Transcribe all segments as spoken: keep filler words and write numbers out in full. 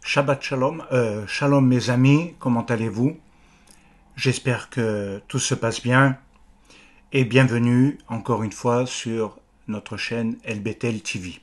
Shabbat Shalom, euh, Shalom mes amis, comment allez-vous? J'espère que tout se passe bien et bienvenue encore une fois sur notre chaîne El Bethel T V.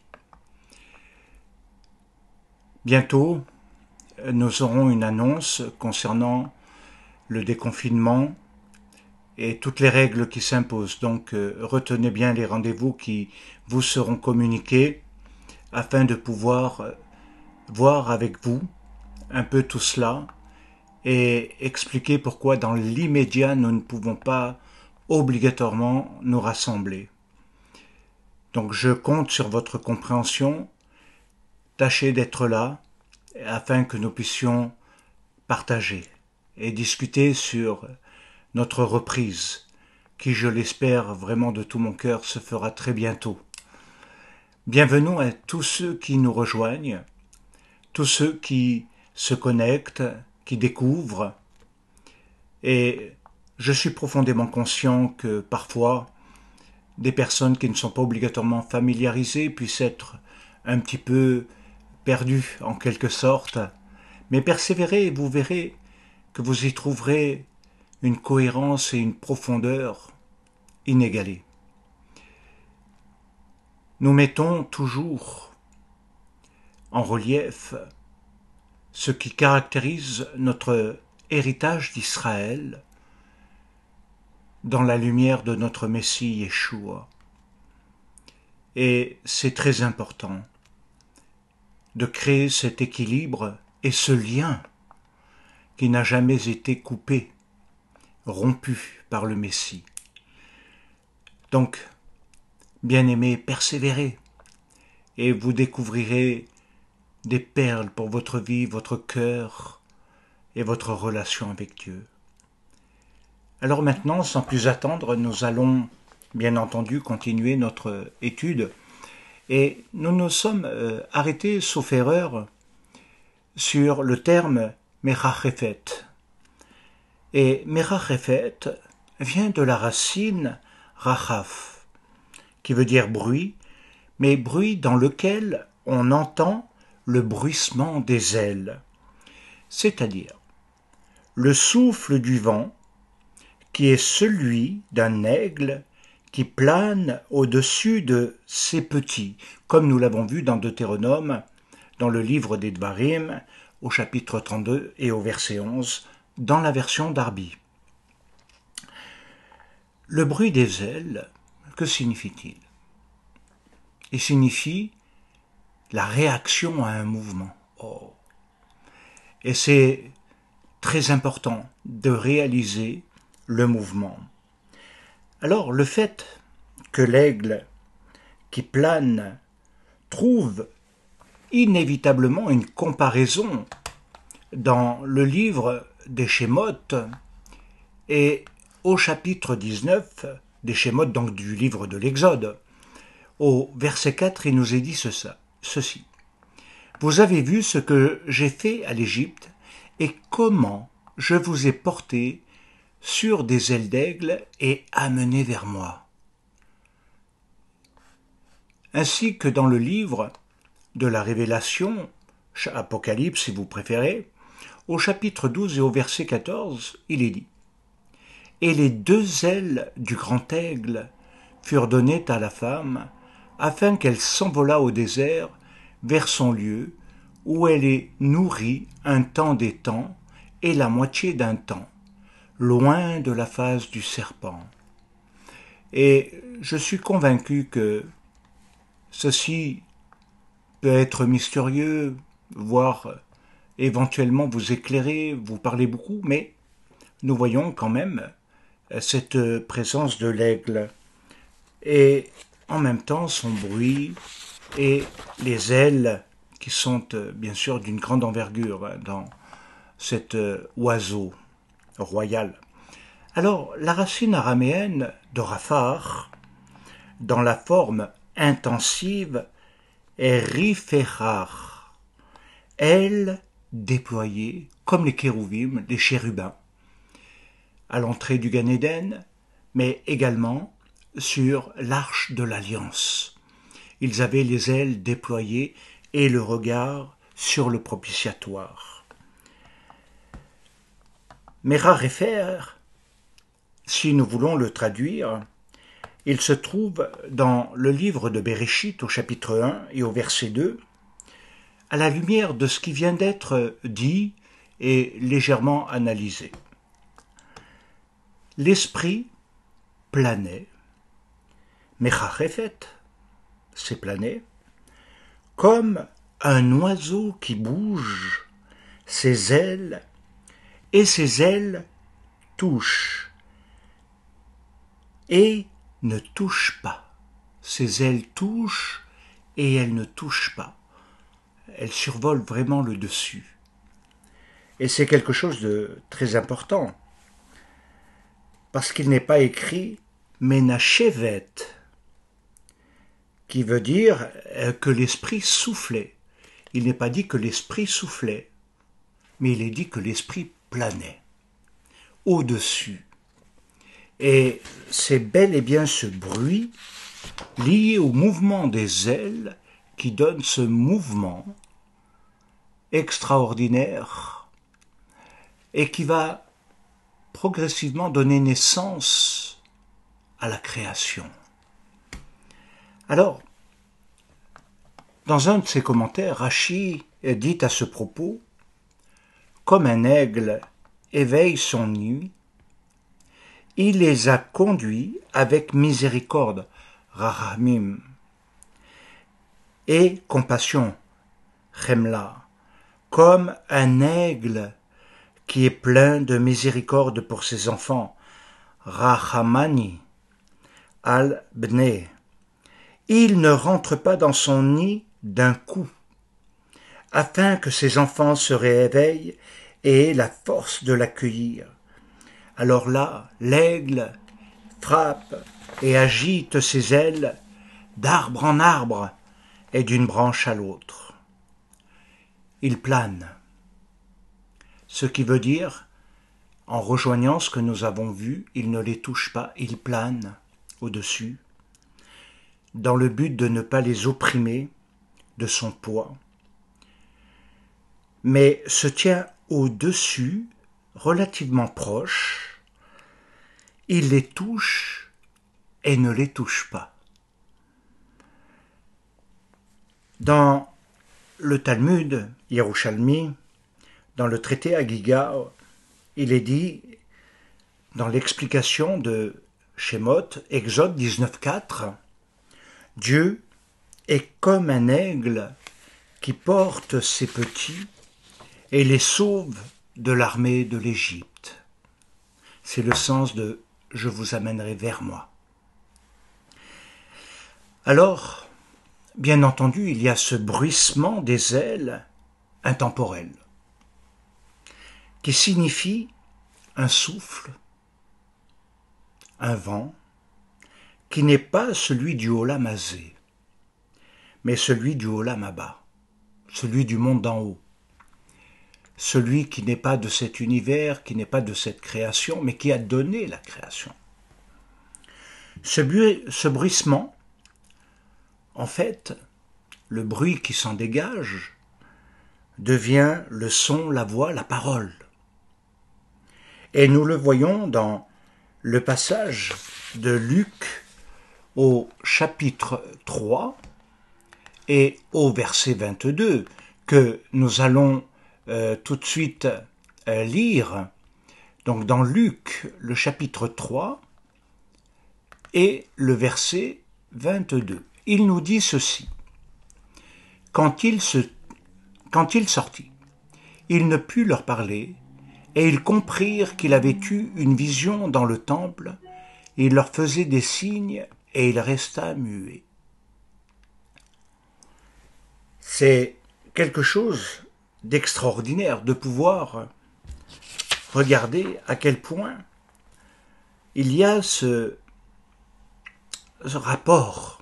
Bientôt, nous aurons une annonce concernant le déconfinement et toutes les règles qui s'imposent. Donc euh, retenez bien les rendez-vous qui vous seront communiqués afin de pouvoir euh, voir avec vous un peu tout cela et expliquer pourquoi dans l'immédiat nous ne pouvons pas obligatoirement nous rassembler. Donc je compte sur votre compréhension, tâchez d'être là afin que nous puissions partager et discuter sur notre reprise qui, je l'espère vraiment de tout mon cœur, se fera très bientôt. Bienvenue à tous ceux qui nous rejoignent, tous ceux qui se connectent, qui découvrent. Et je suis profondément conscient que parfois, des personnes qui ne sont pas obligatoirement familiarisées puissent être un petit peu perdues en quelque sorte. Mais persévérez et vous verrez que vous y trouverez une cohérence et une profondeur inégalées. Nous mettons toujours en relief ce qui caractérise notre héritage d'Israël dans la lumière de notre Messie Yeshua. Et c'est très important de créer cet équilibre et ce lien qui n'a jamais été coupé, rompu par le Messie. Donc, bien-aimés, persévérez et vous découvrirez des perles pour votre vie, votre cœur et votre relation avec Dieu. Alors maintenant, sans plus attendre, nous allons bien entendu continuer notre étude et nous nous sommes euh, arrêtés, sauf erreur, sur le terme Merachefet. Et Merachefet vient de la racine Rachaf, qui veut dire bruit, mais bruit dans lequel on entend le bruissement des ailes, c'est-à-dire le souffle du vent qui est celui d'un aigle qui plane au-dessus de ses petits, comme nous l'avons vu dans Deutéronome, dans le livre des Dvarim, au chapitre trente-deux et au verset onze, dans la version d'Arbi. Le bruit des ailes, que signifie-t-il? Il signifie la réaction à un mouvement. Oh. Et c'est très important de réaliser le mouvement. Alors, le fait que l'aigle qui plane trouve inévitablement une comparaison dans le livre des Shemot et au chapitre dix-neuf des Shemot, donc du livre de l'Exode, au verset quatre, il nous est dit ceci. Ceci. Vous avez vu ce que j'ai fait à l'Égypte et comment je vous ai porté sur des ailes d'aigle et amené vers moi. Ainsi que dans le livre de la Révélation, Apocalypse si vous préférez, au chapitre douze et au verset quatorze, il est dit « Et les deux ailes du grand aigle furent données à la femme, afin qu'elle s'envolât au désert vers son lieu, où elle est nourrie un temps des temps et la moitié d'un temps, loin de la face du serpent. » Et je suis convaincu que ceci peut être mystérieux, voire éventuellement vous éclairer, vous parler beaucoup, mais nous voyons quand même cette présence de l'aigle et en même temps son bruit et les ailes qui sont bien sûr d'une grande envergure dans cet oiseau royal. Alors la racine araméenne de Rafar, dans la forme intensive, est Riferar, aile déployée comme les kérouvim, les chérubins, à l'entrée du Gan Éden, mais également sur l'arche de l'Alliance. Ils avaient les ailes déployées et le regard sur le propitiatoire. Merarefer, si nous voulons le traduire, il se trouve dans le livre de Bereshit au chapitre un et au verset deux, à la lumière de ce qui vient d'être dit et légèrement analysé. L'esprit planait, Mecharefet, c'est planer, comme un oiseau qui bouge ses ailes, et ses ailes touchent et ne touchent pas. Ses ailes touchent et elles ne touchent pas. Elles survolent vraiment le dessus. Et c'est quelque chose de très important, parce qu'il n'est pas écrit « Menachevet », qui veut dire que l'esprit soufflait. Il n'est pas dit que l'esprit soufflait, mais il est dit que l'esprit planait au-dessus. Et c'est bel et bien ce bruit lié au mouvement des ailes qui donne ce mouvement extraordinaire et qui va progressivement donner naissance à la création. Alors, dans un de ses commentaires, Rashi dit à ce propos, « Comme un aigle éveille son nid, il les a conduits avec miséricorde, rachamim, et compassion, chemla, comme un aigle qui est plein de miséricorde pour ses enfants, rachamani, al bnei. Il ne rentre pas dans son nid d'un coup, afin que ses enfants se réveillent et aient la force de l'accueillir. Alors là, l'aigle frappe et agite ses ailes d'arbre en arbre et d'une branche à l'autre. Il plane, ce qui veut dire, en rejoignant ce que nous avons vu, il ne les touche pas, il plane au-dessus, dans le but de ne pas les opprimer de son poids, mais se tient au-dessus, relativement proche, il les touche et ne les touche pas. Dans le Talmud Yerushalmi, dans le traité Hagiga, il est dit, dans l'explication de Shemot, Exode dix-neuf quatre, Dieu est comme un aigle qui porte ses petits et les sauve de l'armée de l'Égypte. C'est le sens de « je vous amènerai vers moi ». Alors, bien entendu, il y a ce bruissement des ailes intemporel, qui signifie un souffle, un vent, qui n'est pas celui du Olam Hazé, mais celui du Olam Haba, celui du monde d'en haut, celui qui n'est pas de cet univers, qui n'est pas de cette création, mais qui a donné la création. Ce, bruit, ce bruissement, en fait, le bruit qui s'en dégage, devient le son, la voix, la parole. Et nous le voyons dans le passage de Luc au chapitre trois et au verset vingt-deux, que nous allons euh, tout de suite euh, lire. Donc dans Luc, le chapitre trois et le verset vingt-deux. Il nous dit ceci. Quand il, se, quand il sortit, il ne put leur parler, et ils comprirent qu'il avait eu une vision dans le temple, et il leur faisait des signes, et il resta muet. C'est quelque chose d'extraordinaire de pouvoir regarder à quel point il y a ce, ce rapport.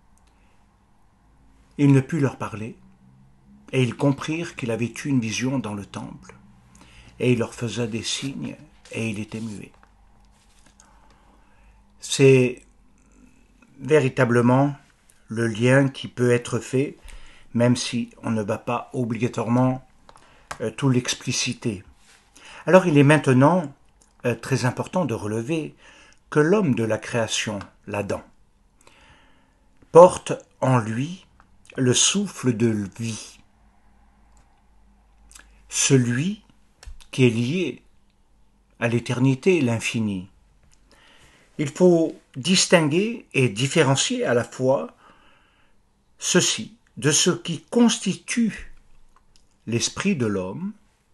Il ne put leur parler, et ils comprirent qu'il avait eu une vision dans le temple, et il leur faisait des signes, et il était muet. C'est véritablement le lien qui peut être fait, même si on ne va pas obligatoirement euh, tout l'expliciter. Alors il est maintenant euh, très important de relever que l'homme de la création, l'Adam, porte en lui le souffle de vie, celui qui est lié à l'éternité et l'infini. Il faut distinguer et différencier à la fois ceci de ce qui constitue l'esprit de l'homme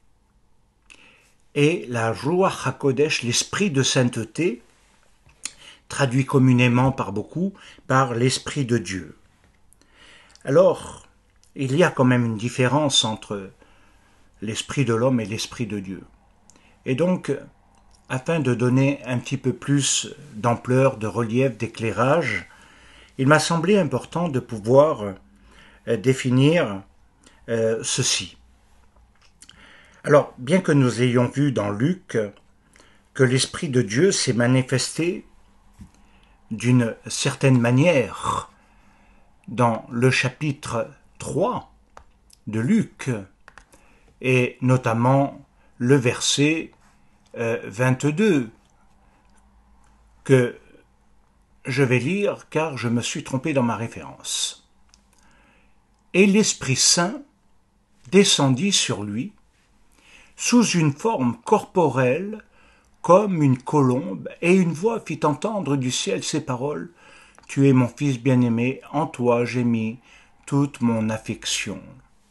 et la Ruach HaKodesh, l'esprit de sainteté, traduit communément par beaucoup par l'esprit de Dieu. Alors, il y a quand même une différence entre l'esprit de l'homme et l'esprit de Dieu. Et donc, afin de donner un petit peu plus d'ampleur, de relief, d'éclairage, il m'a semblé important de pouvoir euh, définir euh, ceci. Alors, bien que nous ayons vu dans Luc que l'Esprit de Dieu s'est manifesté d'une certaine manière dans le chapitre trois de Luc, et notamment le verset euh, vingt-deux, que je vais lire car je me suis trompé dans ma référence. Et l'Esprit Saint descendit sur lui sous une forme corporelle comme une colombe, et une voix fit entendre du ciel ces paroles: « Tu es mon fils bien-aimé, en toi j'ai mis toute mon affection. »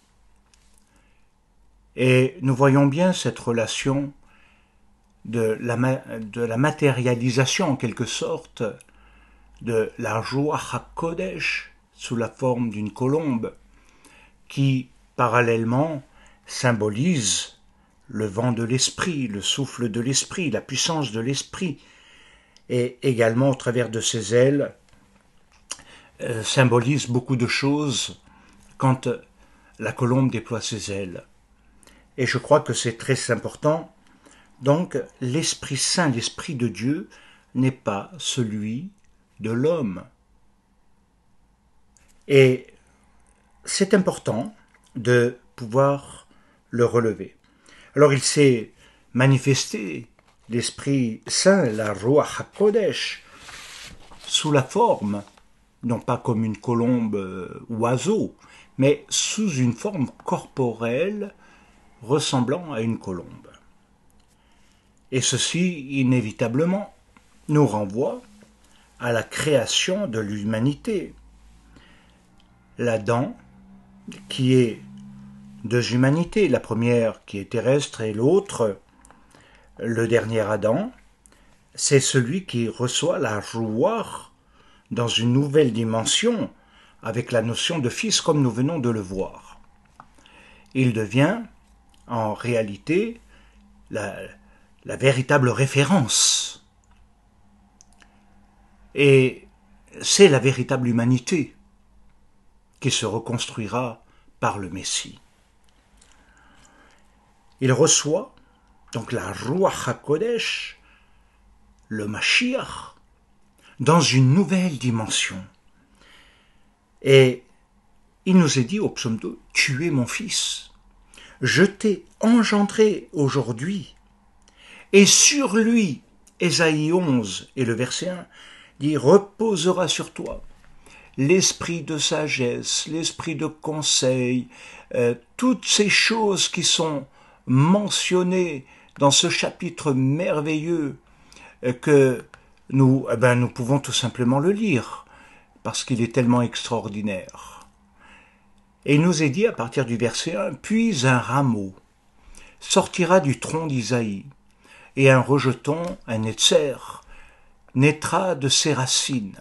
Et nous voyons bien cette relation de la, de la matérialisation en quelque sorte de la Ruach HaKodesh sous la forme d'une colombe qui parallèlement symbolise le vent de l'esprit, le souffle de l'esprit, la puissance de l'esprit, et également au travers de ses ailes euh, symbolise beaucoup de choses quand la colombe déploie ses ailes. Et je crois que c'est très important. Donc l'Esprit Saint, l'Esprit de Dieu, n'est pas celui de l'homme. Et c'est important de pouvoir le relever. Alors il s'est manifesté, l'Esprit Saint, la Ruach HaKodesh, sous la forme, non pas comme une colombe euh, oiseau, mais sous une forme corporelle ressemblant à une colombe. Et ceci, inévitablement, nous renvoie à la création de l'humanité. L'Adam, qui est deux humanités, la première qui est terrestre et l'autre, le dernier Adam, c'est celui qui reçoit la Ruach dans une nouvelle dimension avec la notion de fils comme nous venons de le voir. Il devient en réalité la, la véritable référence. Et c'est la véritable humanité qui se reconstruira par le Messie. Il reçoit donc la Ruach HaKodesh, le Mashiach, dans une nouvelle dimension. Et il nous est dit au psaume deux, « Tu es mon fils, je t'ai engendré aujourd'hui. » Et sur lui, Ésaïe onze et le verset un, dit « Reposera sur toi l'esprit de sagesse, l'esprit de conseil, euh, toutes ces choses qui sont mentionnées dans ce chapitre merveilleux euh, que nous, eh ben, nous pouvons tout simplement le lire, parce qu'il est tellement extraordinaire. » Et il nous est dit à partir du verset un, « Puis un rameau sortira du tronc d'Isaïe, et un rejeton, un netzer, naîtra de ses racines.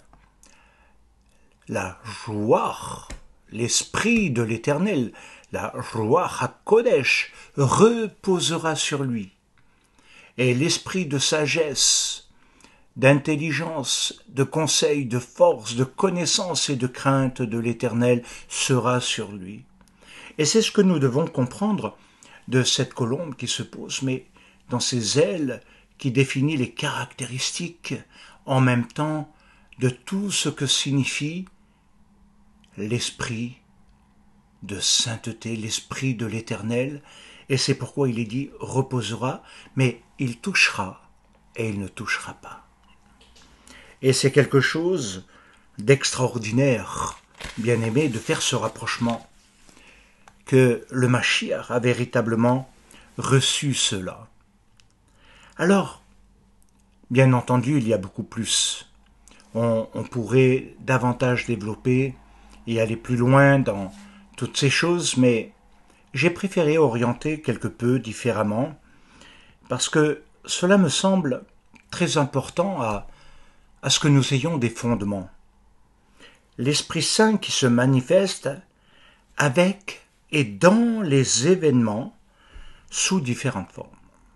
La Ruach, l'esprit de l'Éternel, la Ruach HaKodesh, reposera sur lui. Et l'esprit de sagesse, d'intelligence, de conseil, de force, de connaissance et de crainte de l'Éternel sera sur lui. » Et c'est ce que nous devons comprendre de cette colombe qui se pose, mais dans ses ailes, qui définit les caractéristiques en même temps de tout ce que signifie l'esprit de sainteté, l'Esprit de l'Éternel, et c'est pourquoi il est dit reposera, mais il touchera et il ne touchera pas. Et c'est quelque chose d'extraordinaire, bien aimé, de faire ce rapprochement, que le Mashiach a véritablement reçu cela. Alors, bien entendu, il y a beaucoup plus. On, on pourrait davantage développer et aller plus loin dans toutes ces choses, mais j'ai préféré orienter quelque peu différemment, parce que cela me semble très important à, à ce que nous ayons des fondements. L'Esprit Saint qui se manifeste avec et dans les événements sous différentes formes.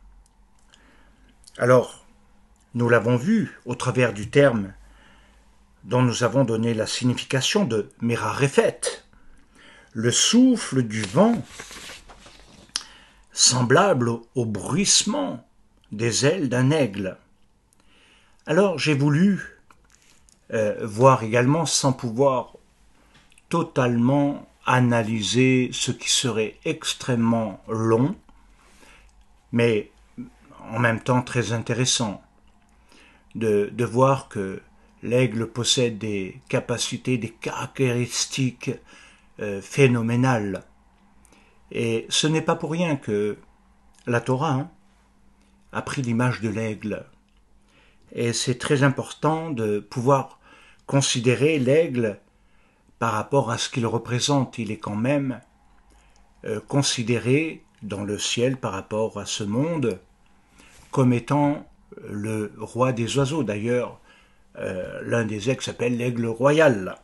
Alors, nous l'avons vu au travers du terme dont nous avons donné la signification de Merarephet, le souffle du vent, semblable au bruissement des ailes d'un aigle. Alors j'ai voulu euh, voir également, sans pouvoir totalement analyser ce qui serait extrêmement long, mais en même temps très intéressant, de, de voir que l'aigle possède des capacités, des caractéristiques euh, phénoménales. Et ce n'est pas pour rien que la Torah hein, a pris l'image de l'aigle. Et c'est très important de pouvoir considérer l'aigle par rapport à ce qu'il représente. Il est quand même euh, considéré dans le ciel par rapport à ce monde comme étant le roi des oiseaux. D'ailleurs, euh, l'un des aigles s'appelle l'aigle royal.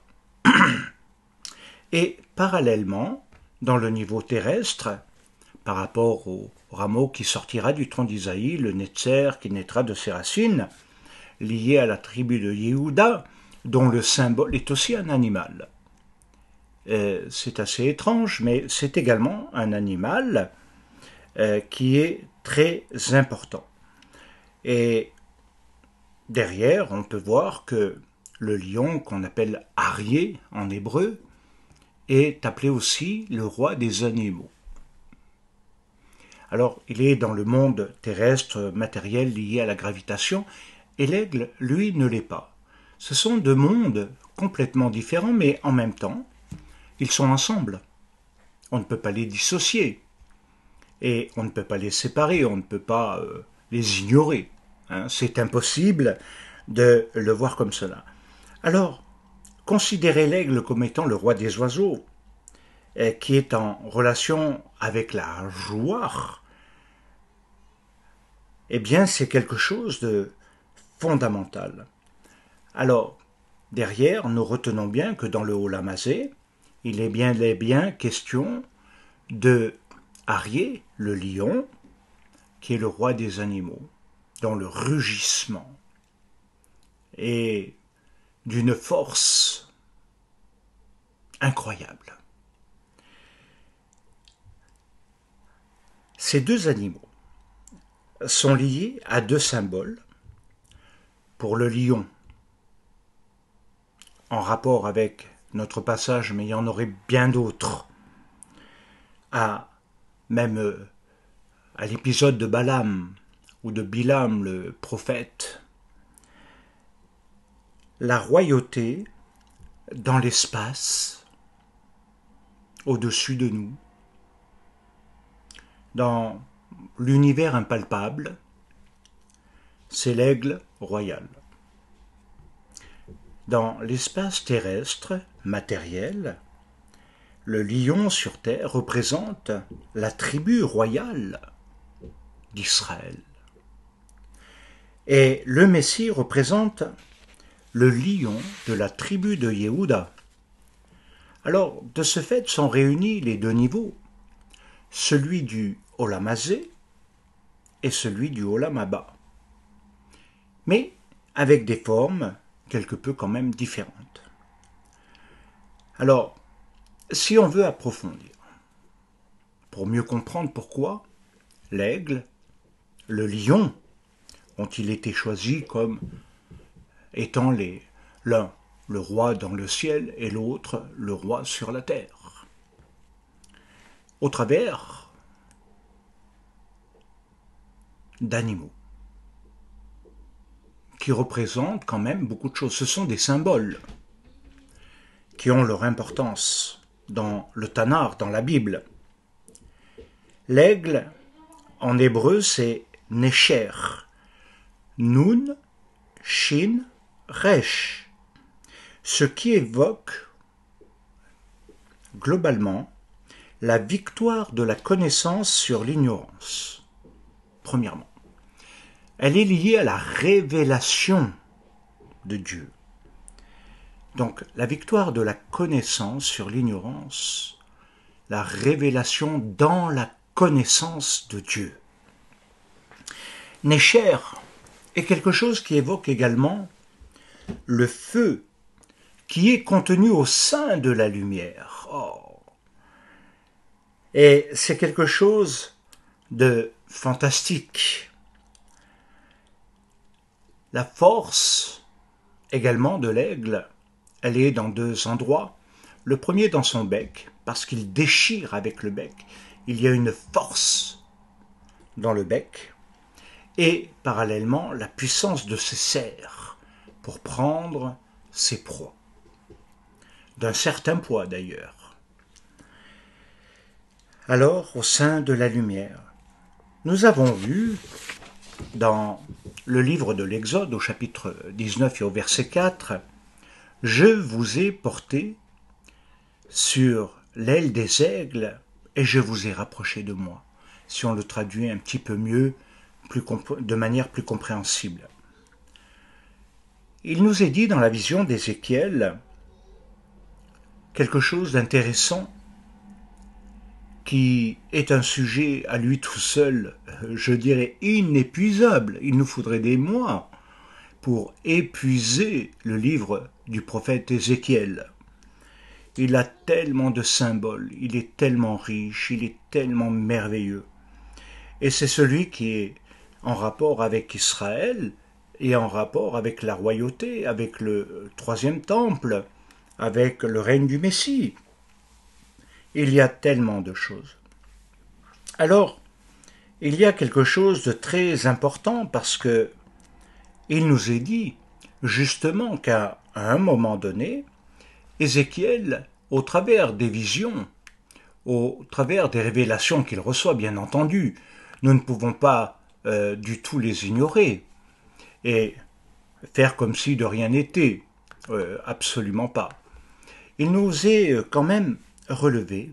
Et parallèlement, dans le niveau terrestre, par rapport au rameau qui sortira du tronc d'Isaïe, le Netzer qui naîtra de ses racines, lié à la tribu de Yehuda, dont le symbole est aussi un animal. Euh, c'est assez étrange, mais c'est également un animal euh, qui est très important. Et derrière, on peut voir que le lion, qu'on appelle Aryeh en hébreu, est appelé aussi le roi des animaux. Alors, il est dans le monde terrestre matériel lié à la gravitation, et l'aigle, lui, ne l'est pas. Ce sont deux mondes complètement différents, mais en même temps, ils sont ensemble. On ne peut pas les dissocier. Et on ne peut pas les séparer, on ne peut pas euh, les ignorer. Hein. C'est impossible de le voir comme cela. Alors, considérer l'aigle comme étant le roi des oiseaux, euh, qui est en relation avec la joie, eh bien, c'est quelque chose de fondamental. Alors, derrière, nous retenons bien que dans le Olam Hazé, il est bien, est bien question de Aryeh, le lion, qui est le roi des animaux, dans le rugissement et d'une force incroyable. Ces deux animaux sont liés à deux symboles. Pour le lion, en rapport avec notre passage, mais il y en aurait bien d'autres, à même à l'épisode de Balaam ou de Bilam, le prophète, la royauté dans l'espace, au-dessus de nous, dans l'univers impalpable, c'est l'aigle royal. Dans l'espace terrestre, matériel, le lion sur terre représente la tribu royale d'Israël. Et le Messie représente le lion de la tribu de Yehuda. Alors, de ce fait, sont réunis les deux niveaux, celui du Olam Hazé et celui du Olam Haba, mais avec des formes quelque peu quand même différentes. Alors, si on veut approfondir, pour mieux comprendre pourquoi l'aigle, le lion, ont-ils été choisis comme étant les, l'un le roi dans le ciel et l'autre le roi sur la terre. au travers d'animaux qui représentent quand même beaucoup de choses. Ce sont des symboles qui ont leur importance dans le Tanakh, dans la Bible. L'aigle, en hébreu, c'est Nesher. Nun, Shin, Resh. Ce qui évoque globalement la victoire de la connaissance sur l'ignorance. Premièrement, elle est liée à la révélation de Dieu. Donc, la victoire de la connaissance sur l'ignorance, la révélation dans la connaissance de Dieu. Nesher est quelque chose qui évoque également le feu qui est contenu au sein de la lumière. Oh. Et c'est quelque chose de fantastique. La force également de l'aigle, elle est dans deux endroits. Le premier dans son bec, parce qu'il déchire avec le bec. Il y a une force dans le bec. Et parallèlement, la puissance de ses serres pour prendre ses proies. D'un certain poids d'ailleurs. Alors, au sein de la lumière, nous avons vu dans le livre de l'Exode au chapitre dix-neuf et au verset quatre, « Je vous ai porté sur l'aile des aigles et je vous ai rapproché de moi », si on le traduit un petit peu mieux, plus de manière plus compréhensible. Il nous est dit dans la vision d'Ézéchiel quelque chose d'intéressant qui est un sujet à lui tout seul, je dirais inépuisable. Il nous faudrait des mois pour épuiser le livre du prophète Ézéchiel. Il a tellement de symboles, il est tellement riche, il est tellement merveilleux. Et c'est celui qui est en rapport avec Israël et en rapport avec la royauté, avec le troisième temple, avec le règne du Messie. Il y a tellement de choses. Alors, il y a quelque chose de très important parce que il nous est dit justement qu'à un moment donné, Ézéchiel, au travers des visions, au travers des révélations qu'il reçoit, bien entendu, nous ne pouvons pas euh, du tout les ignorer et faire comme si de rien n'était, euh, absolument pas. Il nous est quand même relevé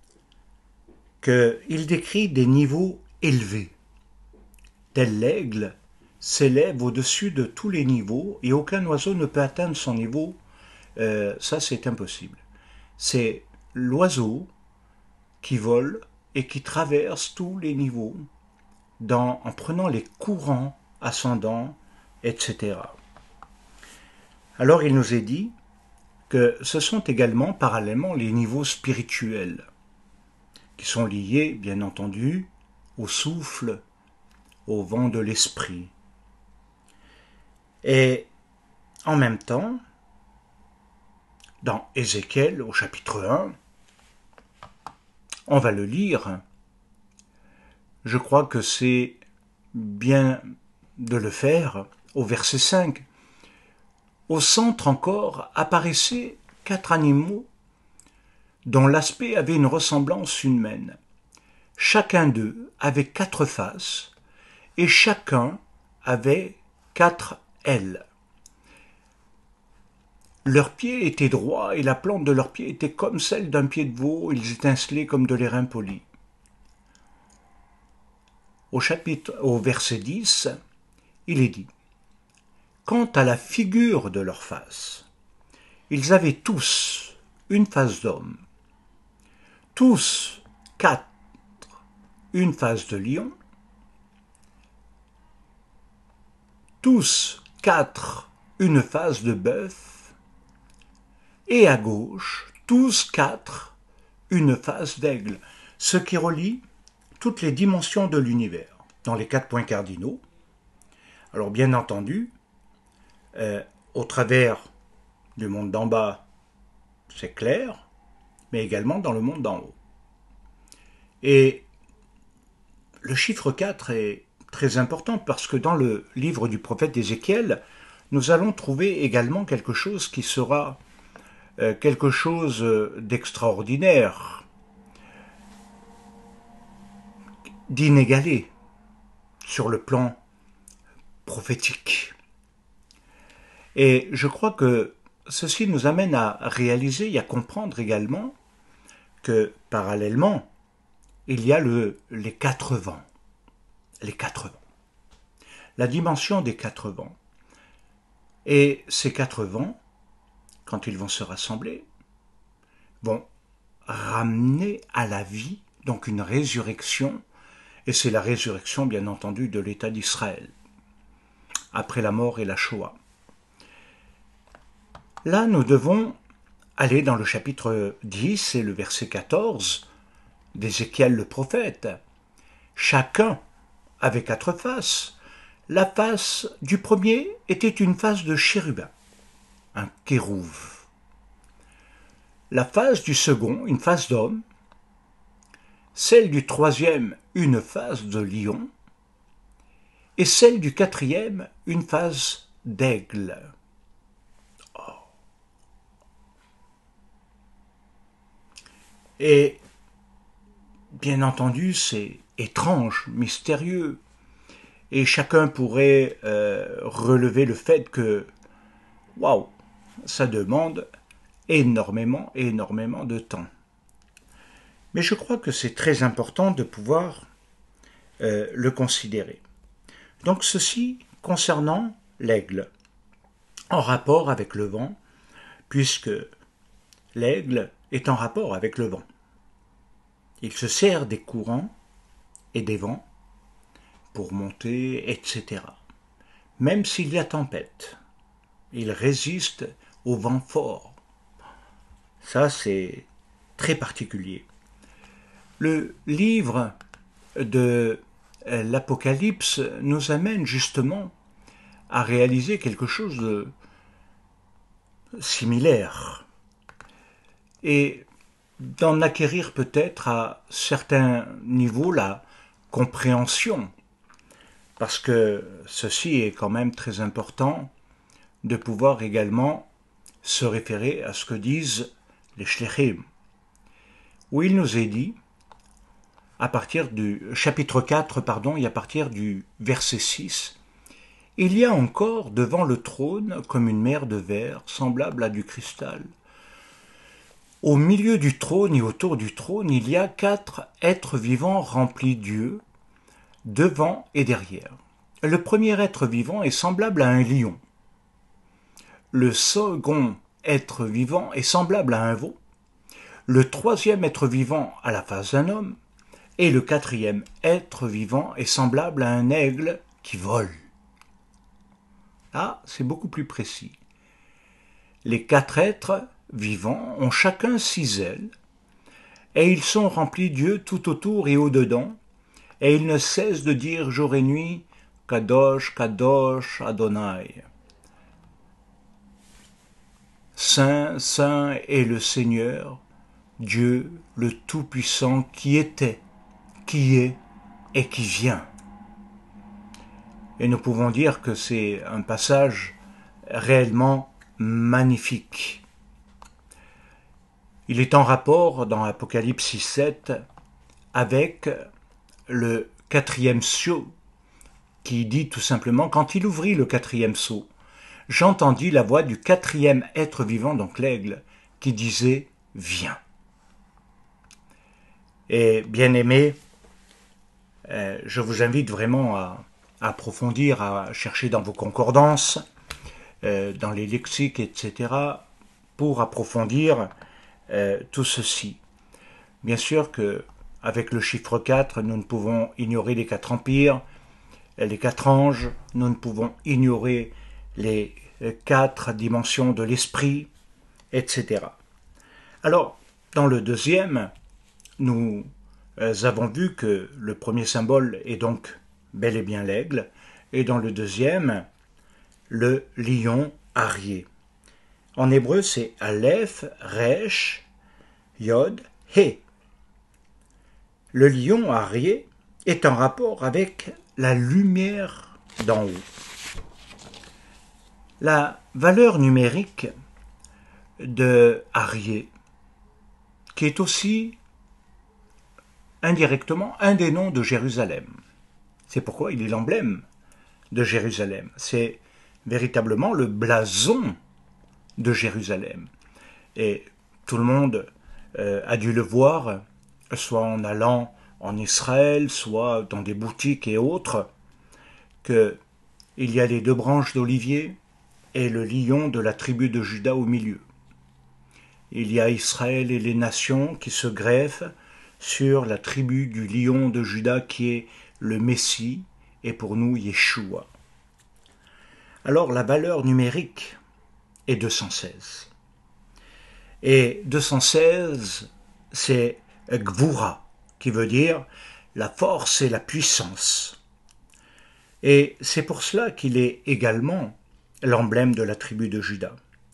qu'il décrit des niveaux élevés. Tel l'aigle s'élève au-dessus de tous les niveaux et aucun oiseau ne peut atteindre son niveau. Euh, ça, c'est impossible. C'est l'oiseau qui vole et qui traverse tous les niveaux dans, en prenant les courants ascendants, et cetera. Alors, il nous est dit que ce sont également parallèlement les niveaux spirituels qui sont liés, bien entendu, au souffle, au vent de l'esprit. Et en même temps, dans Ézéchiel, au chapitre un, on va le lire. Je crois que c'est bien de le faire au verset cinq. Au centre encore apparaissaient quatre animaux dont l'aspect avait une ressemblance humaine. Chacun d'eux avait quatre faces et chacun avait quatre ailes. Leurs pieds étaient droits et la plante de leurs pieds était comme celle d'un pied de veau, ils étincelaient comme de l'airain poli. Au chapitre, au verset dix, il est dit « Quant à la figure de leur face, ils avaient tous une face d'homme, tous quatre une face de lion, tous quatre une face de bœuf, et à gauche, tous quatre une face d'aigle, ce qui relie toutes les dimensions de l'univers, dans les quatre points cardinaux. Alors bien entendu, euh, au travers du monde d'en bas, c'est clair, mais également dans le monde d'en haut. Et le chiffre quatre est très important parce que dans le livre du prophète Ézéchiel, nous allons trouver également quelque chose qui sera euh, quelque chose d'extraordinaire, d'inégalé sur le plan prophétique. Et je crois que ceci nous amène à réaliser et à comprendre également que, parallèlement, il y a le, les quatre vents. Les quatre vents. La dimension des quatre vents. Et ces quatre vents, quand ils vont se rassembler, vont ramener à la vie, donc une résurrection, et c'est la résurrection, bien entendu, de l'État d'Israël, après la mort et la Shoah. Là, nous devons aller dans le chapitre dix et le verset quatorze d'Ézéchiel le prophète. Chacun avait quatre faces. La face du premier était une face de chérubin, un kérouve. La face du second, une face d'homme. Celle du troisième, une face de lion. Et celle du quatrième, une face d'aigle. Et bien entendu, c'est étrange, mystérieux, et chacun pourrait euh, relever le fait que, waouh, ça demande énormément, énormément de temps. Mais je crois que c'est très important de pouvoir euh, le considérer. Donc ceci concernant l'aigle, en rapport avec le vent, puisque l'aigle est en rapport avec le vent. Il se sert des courants et des vents pour monter, et cetera. Même s'il y a tempête, il résiste au vent fort. Ça, c'est très particulier. Le livre de l'Apocalypse nous amène justement à réaliser quelque chose de similaire et d'en acquérir peut-être à certains niveaux la compréhension, parce que ceci est quand même très important de pouvoir également se référer à ce que disent les shlichim, où il nous est dit, à partir du chapitre quatre, pardon, et à partir du verset six, « Il y a encore devant le trône comme une mer de verre, semblable à du cristal. Au milieu du trône et autour du trône, il y a quatre êtres vivants remplis d'yeux, devant et derrière. Le premier être vivant est semblable à un lion. Le second être vivant est semblable à un veau. Le troisième être vivant a la face d'un homme. Et le quatrième être vivant est semblable à un aigle qui vole. » Ah, c'est beaucoup plus précis. Les quatre êtres vivants ont chacun six ailes, et ils sont remplis d'yeux tout autour et au-dedans, et ils ne cessent de dire jour et nuit « Kadosh, Kadosh, Adonai ». Saint, Saint est le Seigneur, Dieu le Tout-Puissant qui était, qui est et qui vient. Et nous pouvons dire que c'est un passage réellement magnifique. Il est en rapport dans Apocalypse six sept avec le quatrième sceau qui dit tout simplement « Quand il ouvrit le quatrième sceau, j'entendis la voix du quatrième être vivant, donc l'aigle, qui disait « Viens ». Et bien aimé, euh, je vous invite vraiment à, à approfondir, à chercher dans vos concordances, euh, dans les lexiques, et cetera, pour approfondir euh, tout ceci. Bien sûr que avec le chiffre quatre, nous ne pouvons ignorer les quatre empires, les quatre anges, nous ne pouvons ignorer les quatre dimensions de l'esprit, et cetera. Alors, dans le deuxième, nous avons vu que le premier symbole est donc bel et bien l'aigle, et dans le deuxième, le lion arié. En hébreu, c'est Aleph, Resh, Yod, He. le lion Aryeh est en rapport avec la lumière d'en haut. La valeur numérique de Aryeh, qui est aussi indirectement un des noms de Jérusalem. C'est pourquoi il est l'emblème de Jérusalem. C'est véritablement le blason de Jérusalem. Et tout le monde euh, a dû le voir, soit en allant en Israël, soit dans des boutiques et autres, qu'il y a les deux branches d'olivier et le lion de la tribu de Juda au milieu. Il y a Israël et les nations qui se greffent sur la tribu du lion de Juda qui est le Messie, et pour nous Yeshua. Alors la valeur numérique est deux cent seize. Et deux cent seize, c'est Gvura, qui veut dire la force et la puissance. Et c'est pour cela qu'il est également l'emblème de la tribu de Juda.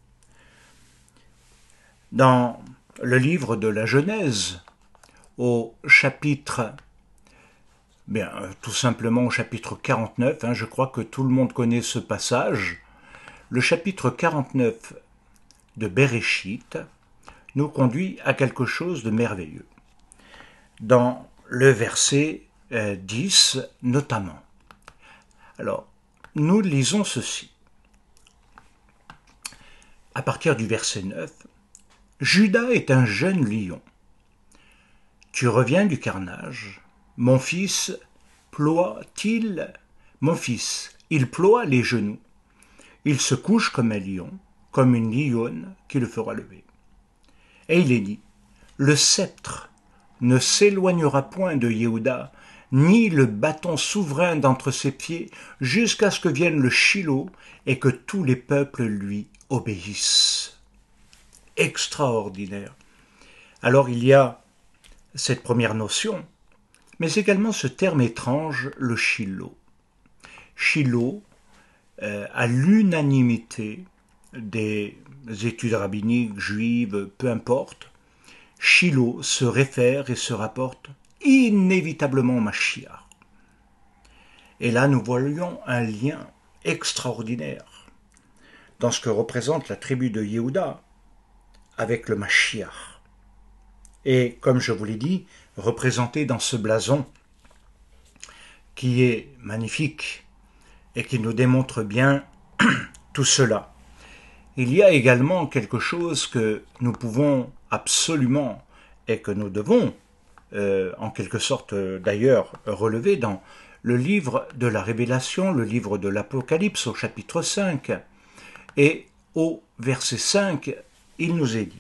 Dans le livre de la Genèse, au chapitre, bien, tout simplement au chapitre quarante-neuf, hein, je crois que tout le monde connaît ce passage, le chapitre quarante-neuf de Bereshit nous conduit à quelque chose de merveilleux. Dans le verset euh, dix notamment. Alors, nous lisons ceci. À partir du verset neuf, « Juda est un jeune lion. Tu reviens du carnage. Mon fils ploie-t-il, mon fils, il ploie les genoux. Il se couche comme un lion, comme une lionne qui le fera lever. » Et il est dit, « Le sceptre ne s'éloignera point de Yehuda, ni le bâton souverain d'entre ses pieds, jusqu'à ce que vienne le Shilo et que tous les peuples lui obéissent. » Extraordinaire. Alors il y a cette première notion, mais également ce terme étrange, le Shilo. Shilo, euh, à l'unanimité des études rabbiniques, juives, peu importe, Shilo se réfère et se rapporte inévitablement au Mashiach. Et là, nous voyons un lien extraordinaire dans ce que représente la tribu de Yehuda avec le Mashiach. Et comme je vous l'ai dit, représenté dans ce blason qui est magnifique et qui nous démontre bien tout cela. Il y a également quelque chose que nous pouvons absolument et que nous devons, euh, en quelque sorte d'ailleurs, relever dans le livre de la Révélation, le livre de l'Apocalypse au chapitre cinq. Et au verset cinq, il nous est dit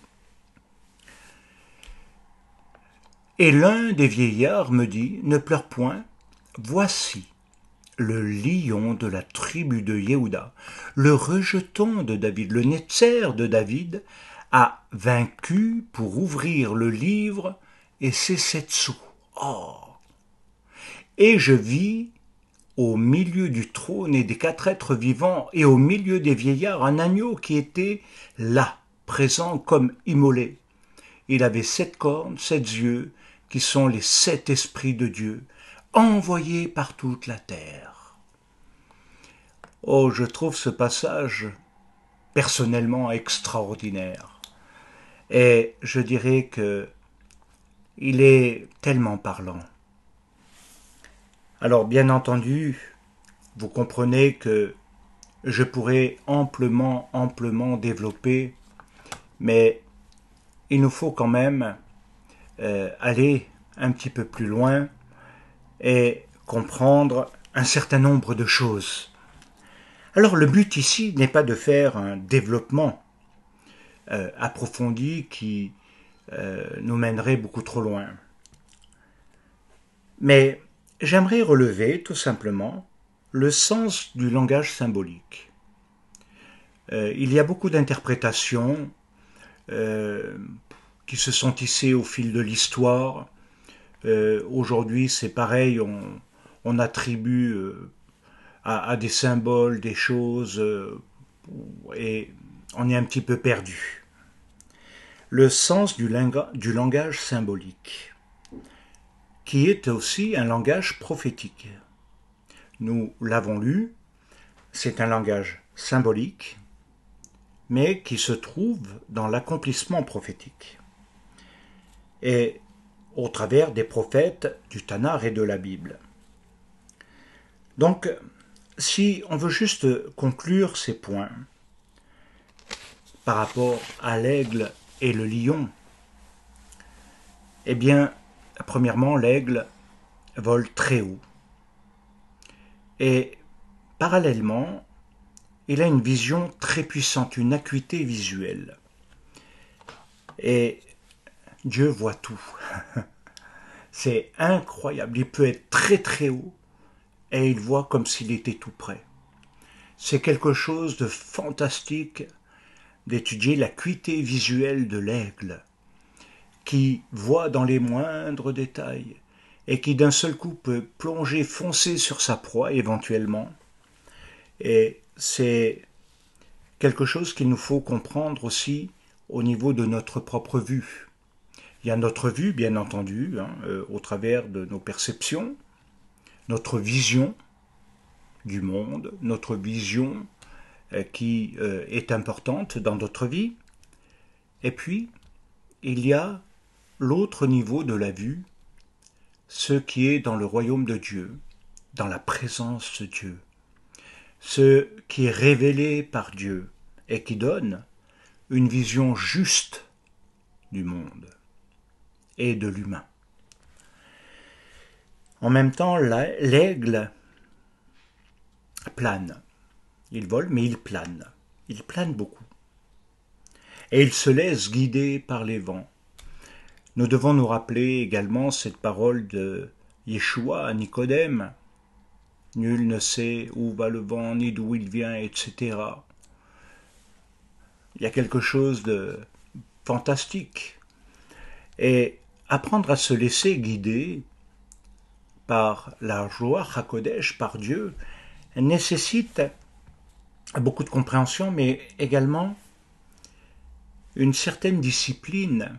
« Et l'un des vieillards me dit, ne pleure point, voici le lion de la tribu de Yehuda, le rejeton de David, le Netzer de David, a vaincu pour ouvrir le livre et ses sept sceaux. Oh! Et je vis au milieu du trône et des quatre êtres vivants et au milieu des vieillards un agneau qui était là, présent comme immolé. Il avait sept cornes, sept yeux, qui sont les sept esprits de Dieu, envoyés par toute la terre. Oh, je trouve ce passage personnellement extraordinaire. Et je dirais que il est tellement parlant. Alors, bien entendu, vous comprenez que je pourrais amplement, amplement développer, mais il nous faut quand même euh, aller un petit peu plus loin et comprendre un certain nombre de choses. Alors, le but ici n'est pas de faire un développement euh, approfondi qui euh, nous mènerait beaucoup trop loin. Mais j'aimerais relever tout simplement le sens du langage symbolique. Euh, il y a beaucoup d'interprétations euh, qui se sont tissées au fil de l'histoire. Euh, aujourd'hui, c'est pareil, on, on attribue euh, à, à des symboles des choses euh, et on est un petit peu perdu. Le sens du, linga, du langage symbolique. qui est aussi un langage prophétique. Nous l'avons lu, c'est un langage symbolique, mais qui se trouve dans l'accomplissement prophétique. Et au travers des prophètes du Tanakh et de la Bible. Donc, si on veut juste conclure ces points par rapport à l'aigle et le lion, eh bien, premièrement, l'aigle vole très haut. Et parallèlement, il a une vision très puissante, une acuité visuelle. Et Dieu voit tout. C'est incroyable. Il peut être très très haut et il voit comme s'il était tout près. C'est quelque chose de fantastique d'étudier l'acuité visuelle de l'aigle, qui voit dans les moindres détails et qui d'un seul coup peut plonger, foncer sur sa proie éventuellement. Et c'est quelque chose qu'il nous faut comprendre aussi au niveau de notre propre vue. Il y a notre vue, bien entendu, hein, euh, au travers de nos perceptions, notre vision du monde, notre vision euh, qui euh, est importante dans notre vie. Et puis, il y a l'autre niveau de la vue, ce qui est dans le royaume de Dieu, dans la présence de Dieu, ce qui est révélé par Dieu et qui donne une vision juste du monde et de l'humain. En même temps, l'aigle plane. Il vole, mais il plane. Il plane beaucoup. Et il se laisse guider par les vents. Nous devons nous rappeler également cette parole de Yeshua à Nicodème. Nul ne sait où va le vent, ni d'où il vient, et cetera. Il y a quelque chose de fantastique. Et apprendre à se laisser guider par la joie HaKodesh, par Dieu, nécessite beaucoup de compréhension, mais également une certaine discipline.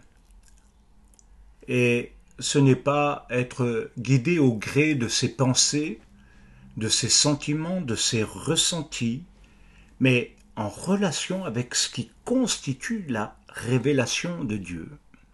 Et ce n'est pas être guidé au gré de ses pensées, de ses sentiments, de ses ressentis, mais en relation avec ce qui constitue la révélation de Dieu.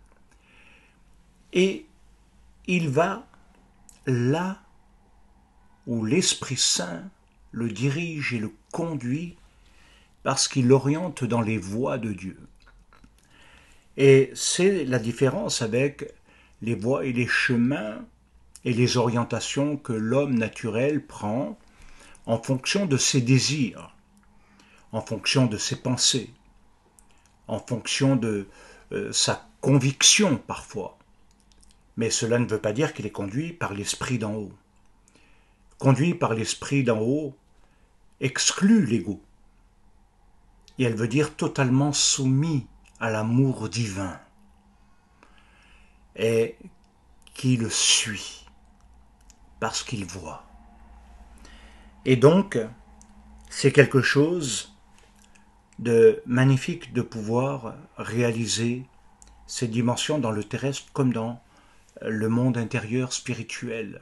Et il va là où l'Esprit Saint le dirige et le conduit parce qu'il l'oriente dans les voies de Dieu. Et c'est la différence avec les voies et les chemins et les orientations que l'homme naturel prend en fonction de ses désirs, en fonction de ses pensées, en fonction de euh, sa conviction parfois. Mais cela ne veut pas dire qu'il est conduit par l'esprit d'en haut. Conduit par l'esprit d'en haut exclut l'ego. Et elle veut dire totalement soumis à l'amour divin et qui le suit parce qu'il voit. Et donc, c'est quelque chose de magnifique de pouvoir réaliser ces dimensions dans le terrestre comme dans le monde intérieur spirituel.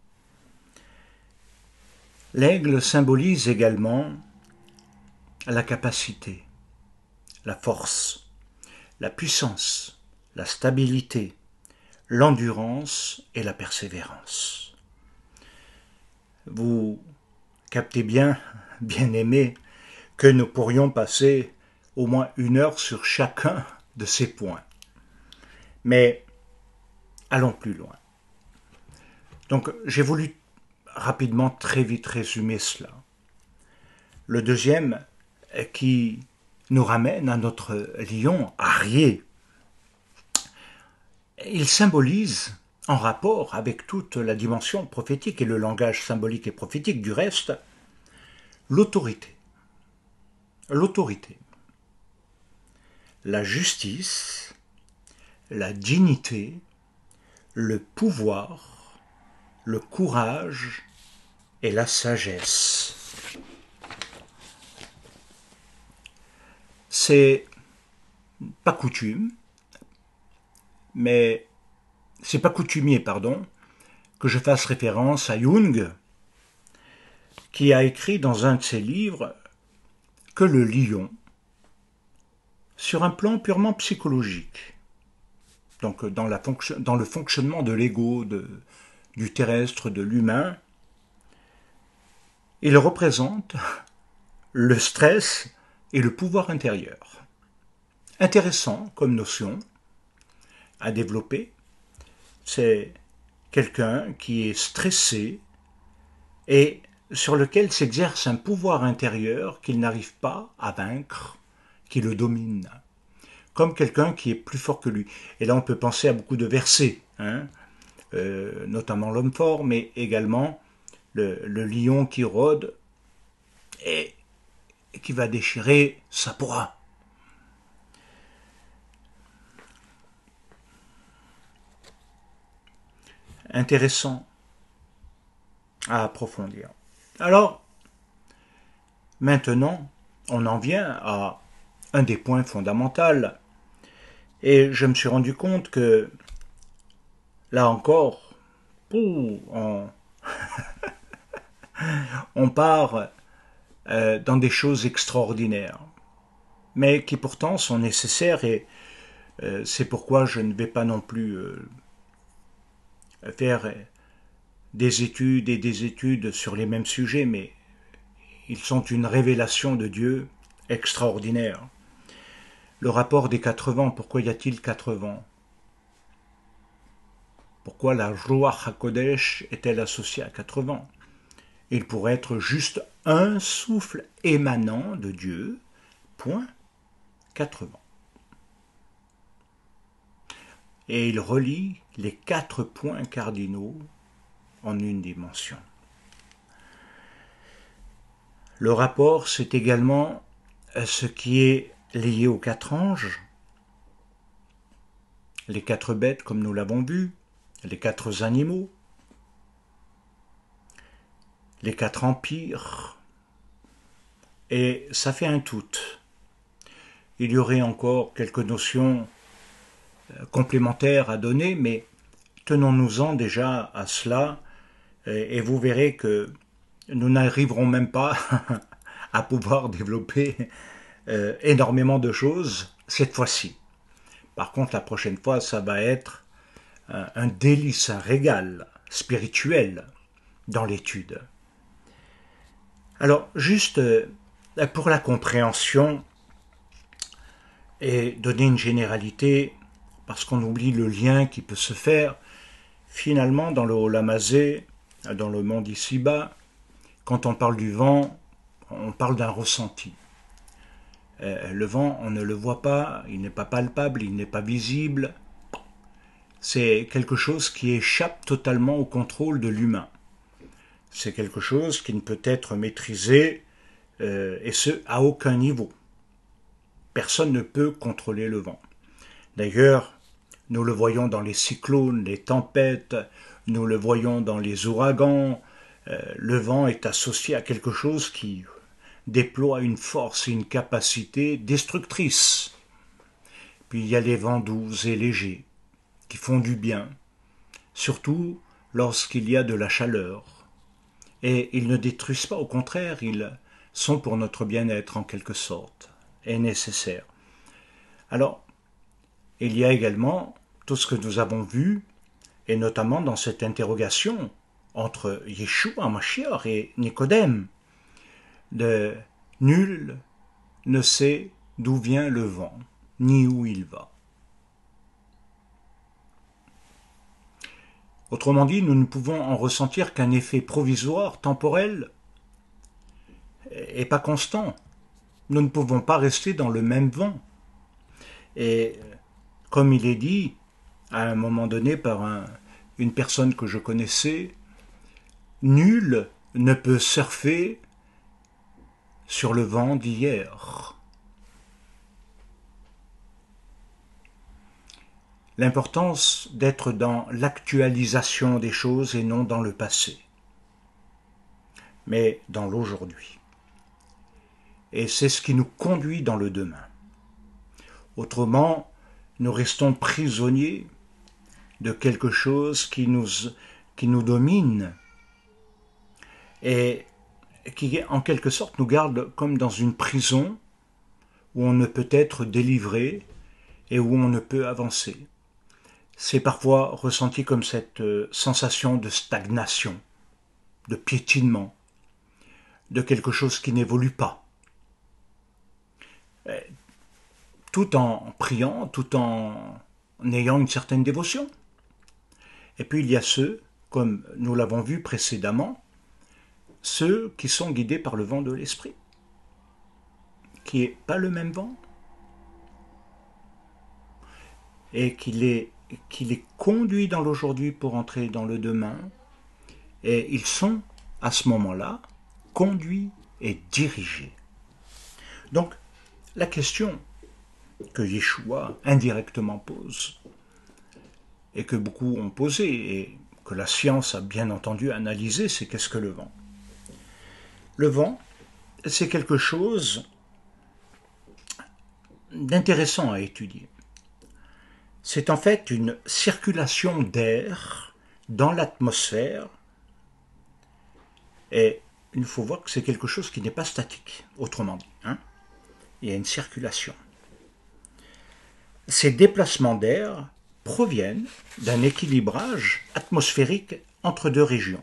L'aigle symbolise également la capacité, la force, la puissance, la stabilité, l'endurance et la persévérance. Vous captez bien, bien-aimés, que nous pourrions passer au moins une heure sur chacun de ces points. Mais allons plus loin. Donc j'ai voulu rapidement, très vite résumer cela. Le deuxième qui nous ramène à notre lion Arié. Il symbolise, en rapport avec toute la dimension prophétique et le langage symbolique et prophétique du reste, l'autorité. L'autorité. La justice, la dignité, le pouvoir, le courage et la sagesse. C'est pas coutume, mais c'est pas coutumier, pardon, que je fasse référence à Jung, qui a écrit dans un de ses livres que le lion, sur un plan purement psychologique, donc dans, la fonction, dans le fonctionnement de l'ego, du terrestre, de l'humain, il représente le stress et le pouvoir intérieur. Intéressant comme notion à développer, c'est quelqu'un qui est stressé et sur lequel s'exerce un pouvoir intérieur qu'il n'arrive pas à vaincre, qui le domine, comme quelqu'un qui est plus fort que lui. Et là, on peut penser à beaucoup de versets, hein, euh, notamment l'homme fort, mais également le, le lion qui rôde et, et qui va déchirer sa proie. Intéressant à approfondir. Alors, maintenant, on en vient à un des points fondamentaux. Et je me suis rendu compte que, là encore, pou, on, on part euh, dans des choses extraordinaires, mais qui pourtant sont nécessaires, et euh, c'est pourquoi je ne vais pas non plus euh, faire des études et des études sur les mêmes sujets, mais ils sont une révélation de Dieu extraordinaire. Le rapport des quatre vents, pourquoi y a-t-il quatre vents? Pourquoi la Ruach HaKodesh est-elle associée à quatre vents? Il pourrait être juste un souffle émanant de Dieu, point, quatre vents. Et il relie les quatre points cardinaux en une dimension. Le rapport, c'est également ce qui est lié aux quatre anges, les quatre bêtes comme nous l'avons vu, les quatre animaux, les quatre empires, et ça fait un tout. Il y aurait encore quelques notions complémentaires à donner, mais tenons-nous-en déjà à cela, et vous verrez que nous n'arriverons même pas à pouvoir développer euh, énormément de choses cette fois-ci. Par contre, la prochaine fois, ça va être un, un délice, un régal spirituel dans l'étude. Alors, juste euh, pour la compréhension et donner une généralité, parce qu'on oublie le lien qui peut se faire, finalement, dans le Olam Hazé, dans le monde ici-bas, quand on parle du vent, on parle d'un ressenti. Euh, le vent, on ne le voit pas, il n'est pas palpable, il n'est pas visible. C'est quelque chose qui échappe totalement au contrôle de l'humain. C'est quelque chose qui ne peut être maîtrisé, euh, et ce, à aucun niveau. Personne ne peut contrôler le vent. D'ailleurs, nous le voyons dans les cyclones, les tempêtes, nous le voyons dans les ouragans. Euh, le vent est associé à quelque chose qui déploie une force et une capacité destructrice. Puis il y a les vents doux et légers, qui font du bien, surtout lorsqu'il y a de la chaleur. Et ils ne détruisent pas, au contraire, ils sont pour notre bien-être en quelque sorte, et nécessaires. Alors, il y a également tout ce que nous avons vu, et notamment dans cette interrogation entre Yeshua Mashiach et Nicodème, de nul ne sait d'où vient le vent, ni où il va. Autrement dit, nous ne pouvons en ressentir qu'un effet provisoire, temporel, et pas constant. Nous ne pouvons pas rester dans le même vent. Et comme il est dit, à un moment donné, par un, une personne que je connaissais, nul ne peut surfer sur le vent d'hier. L'importance d'être dans l'actualisation des choses et non dans le passé, mais dans l'aujourd'hui. Et c'est ce qui nous conduit dans le demain. Autrement, nous restons prisonniers de quelque chose qui nous, qui nous domine et qui, en quelque sorte, nous garde comme dans une prison où on ne peut être délivré et où on ne peut avancer. C'est parfois ressenti comme cette sensation de stagnation, de piétinement, de quelque chose qui n'évolue pas. Tout en priant, tout en ayant une certaine dévotion. Et puis il y a ceux, comme nous l'avons vu précédemment, ceux qui sont guidés par le vent de l'esprit, qui n'est pas le même vent, et qui les, qui les conduit dans l'aujourd'hui pour entrer dans le demain, et ils sont, à ce moment-là, conduits et dirigés. Donc, la question que Yeshua indirectement pose, et que beaucoup ont posé, et que la science a bien entendu analysé, c'est qu'est-ce que le vent? Le vent, c'est quelque chose d'intéressant à étudier. C'est en fait une circulation d'air dans l'atmosphère, et il faut voir que c'est quelque chose qui n'est pas statique, autrement dit. Hein? Il y a une circulation. Ces déplacements d'air proviennent d'un équilibrage atmosphérique entre deux régions.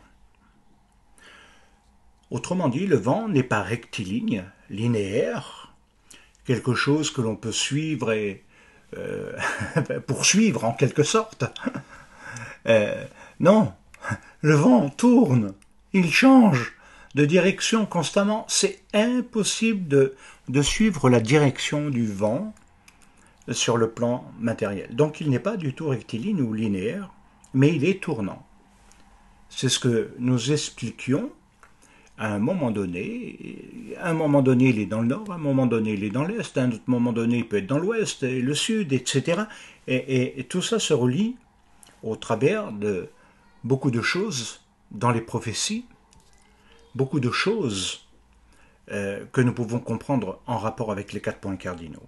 Autrement dit, le vent n'est pas rectiligne, linéaire, quelque chose que l'on peut suivre et euh, poursuivre en quelque sorte. Euh, non, le vent tourne, il change de direction constamment. C'est impossible de, de suivre la direction du vent sur le plan matériel. Donc il n'est pas du tout rectiligne ou linéaire, mais il est tournant. C'est ce que nous expliquions à un moment donné. À un moment donné, il est dans le nord, à un moment donné, il est dans l'est, à un autre moment donné, il peut être dans l'ouest, et le sud, et cetera. Et, et, et tout ça se relie au travers de beaucoup de choses dans les prophéties, beaucoup de choses euh, que nous pouvons comprendre en rapport avec les quatre points cardinaux.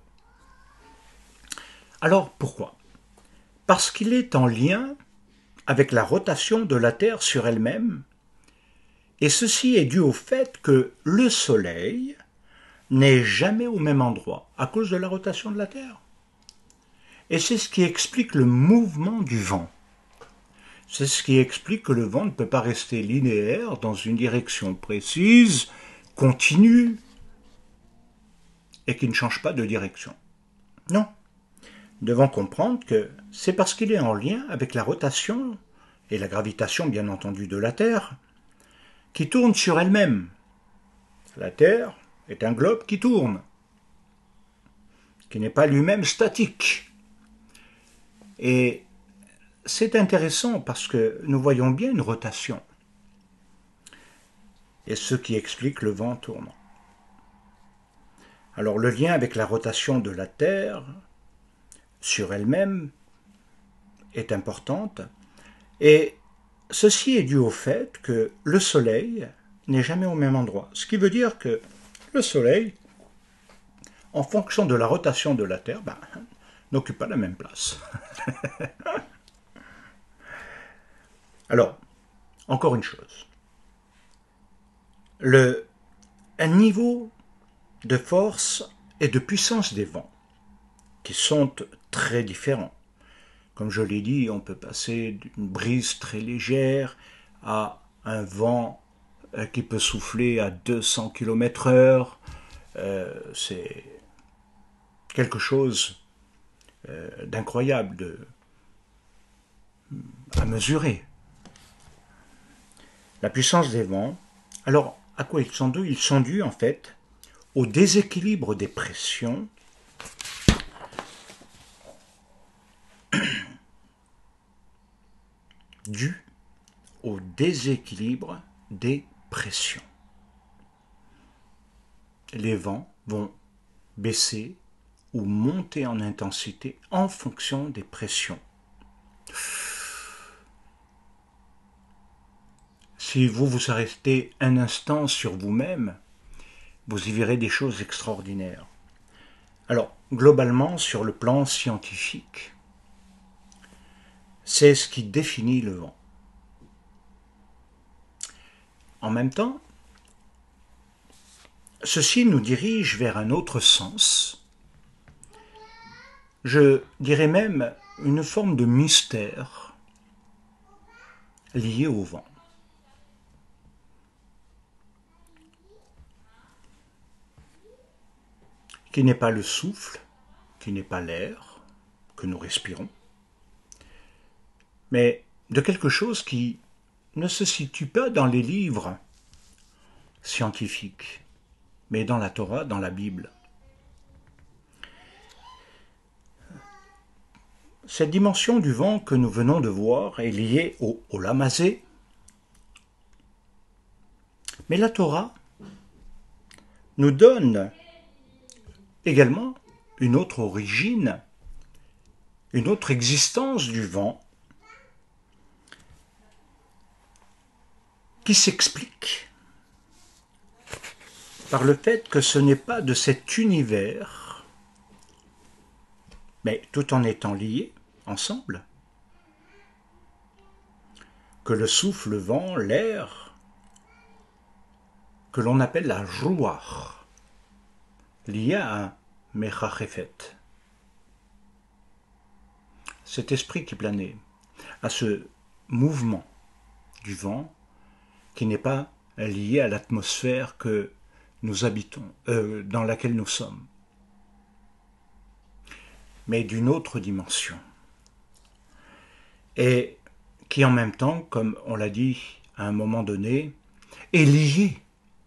Alors, pourquoi? Parce qu'il est en lien avec la rotation de la Terre sur elle-même, et ceci est dû au fait que le Soleil n'est jamais au même endroit à cause de la rotation de la Terre. Et c'est ce qui explique le mouvement du vent. C'est ce qui explique que le vent ne peut pas rester linéaire dans une direction précise, continue, et qui ne change pas de direction. Non. Nous devons comprendre que c'est parce qu'il est en lien avec la rotation et la gravitation, bien entendu, de la Terre, qui tourne sur elle-même. La Terre est un globe qui tourne, qui n'est pas lui-même statique. Et c'est intéressant parce que nous voyons bien une rotation, et ce qui explique le vent tournant. Alors le lien avec la rotation de la Terre sur elle-même est importante, et ceci est dû au fait que le Soleil n'est jamais au même endroit. Ce qui veut dire que le Soleil, en fonction de la rotation de la Terre, ben, n'occupe pas la même place. Alors, encore une chose. Le un niveau de force et de puissance des vents, qui sont très différents. Comme je l'ai dit, on peut passer d'une brise très légère à un vent qui peut souffler à deux cents kilomètres heure. Euh, c'est quelque chose euh, d'incroyable de, à mesurer. La puissance des vents, alors à quoi ils sont dus? Ils sont dus en fait au déséquilibre des pressions dû au déséquilibre des pressions. Les vents vont baisser ou monter en intensité en fonction des pressions. Si vous vous arrêtez un instant sur vous-même, vous y verrez des choses extraordinaires. Alors, globalement, sur le plan scientifique, c'est ce qui définit le vent. en même temps, ceci nous dirige vers un autre sens, je dirais même une forme de mystère lié au vent. Qui n'est pas le souffle, qui n'est pas l'air que nous respirons, mais de quelque chose qui ne se situe pas dans les livres scientifiques, mais dans la Torah, dans la Bible. Cette dimension du vent que nous venons de voir est liée au Olam Hazé, mais la Torah nous donne également une autre origine, une autre existence du vent qui s'explique par le fait que ce n'est pas de cet univers, mais tout en étant liés ensemble, que le souffle, le vent, l'air, que l'on appelle la Ruach, lié à un Mechachefet. Cet esprit qui planait, à ce mouvement du vent qui n'est pas lié à l'atmosphère que nous habitons, euh, dans laquelle nous sommes, mais d'une autre dimension. Et qui en même temps, comme on l'a dit à un moment donné, est lié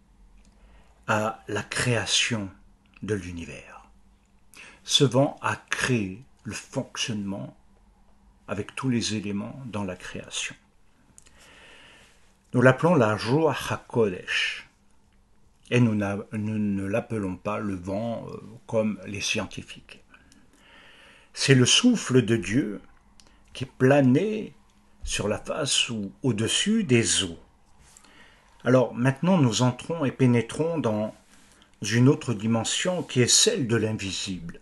à la création de l'univers. Ce vent a créé le fonctionnement avec tous les éléments dans la création. Nous l'appelons la Ruach HaKodesh. Et nous, nous ne l'appelons pas le vent euh, comme les scientifiques. C'est le souffle de Dieu qui planait sur la face ou au-dessus des eaux. Alors maintenant nous entrons et pénétrons dans une autre dimension qui est celle de l'invisible,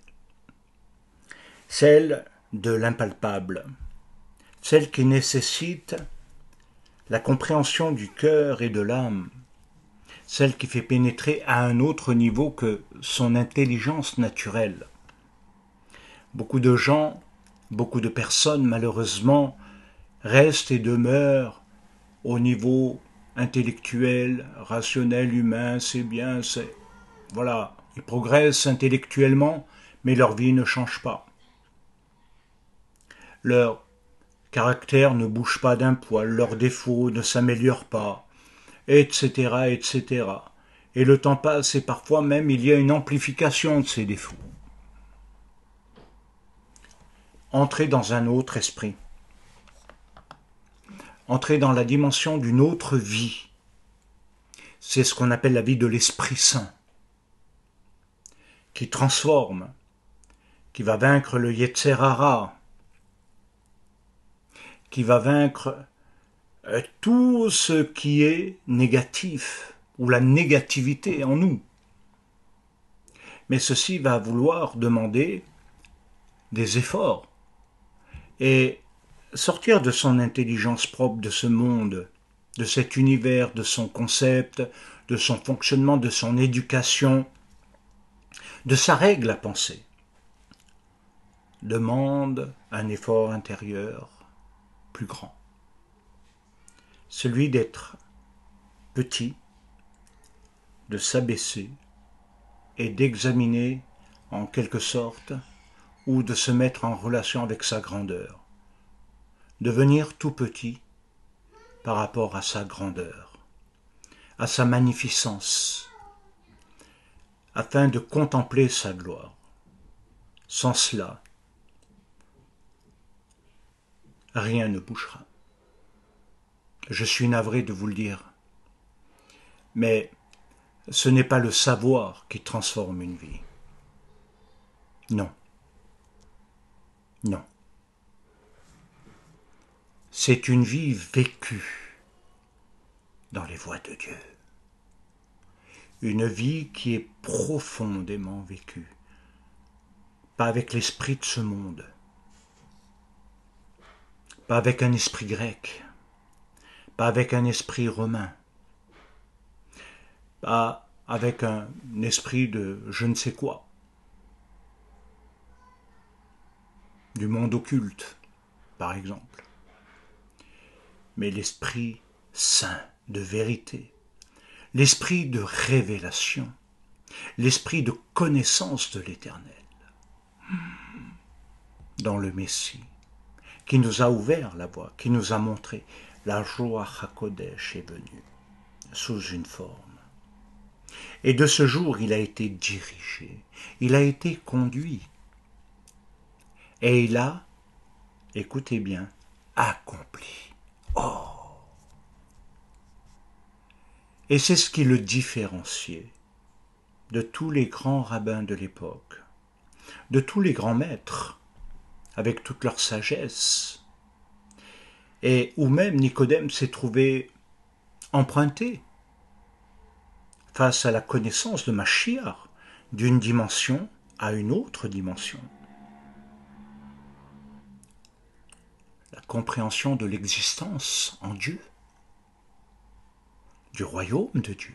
celle de l'impalpable, celle qui nécessite la compréhension du cœur et de l'âme, celle qui fait pénétrer à un autre niveau que son intelligence naturelle. Beaucoup de gens, beaucoup de personnes malheureusement restent et demeurent au niveau intellectuel, rationnel, humain, c'est bien, c'est... Voilà, ils progressent intellectuellement, mais leur vie ne change pas. Leur caractère ne bouge pas d'un poil, leurs défauts ne s'améliorent pas, et cetera, et cetera. Et le temps passe et parfois même il y a une amplification de ces défauts. Entrer dans un autre esprit. Entrer dans la dimension d'une autre vie. C'est ce qu'on appelle la vie de l'Esprit Saint, qui transforme, qui va vaincre le Yetzer Hara, qui va vaincre euh, tout ce qui est négatif, ou la négativité en nous. Mais ceci va vouloir demander des efforts, et sortir de son intelligence propre, de ce monde, de cet univers, de son concept, de son fonctionnement, de son éducation, de sa règle à penser, demande un effort intérieur plus grand. Celui d'être petit, de s'abaisser et d'examiner en quelque sorte ou de se mettre en relation avec sa grandeur. Devenir tout petit par rapport à sa grandeur, à sa magnificence, afin de contempler sa gloire. Sans cela, rien ne bougera. Je suis navré de vous le dire, mais ce n'est pas le savoir qui transforme une vie. Non. Non. C'est une vie vécue dans les voies de Dieu. Une vie qui est profondément vécue, pas avec l'esprit de ce monde, pas avec un esprit grec, pas avec un esprit romain, pas avec un esprit de je ne sais quoi, du monde occulte, par exemple, mais l'esprit saint de vérité, l'esprit de révélation, l'esprit de connaissance de l'Éternel dans le Messie, qui nous a ouvert la voie, qui nous a montré la joie HaKodesh est venue sous une forme. Et de ce jour, il a été dirigé, il a été conduit. Et il a, écoutez bien, accompli. Oh! Et c'est ce qui le différenciait de tous les grands rabbins de l'époque, de tous les grands maîtres, avec toute leur sagesse, et où même Nicodème s'est trouvé emprunté face à la connaissance de Mashiach, d'une dimension à une autre dimension. La compréhension de l'existence en Dieu, du royaume de Dieu.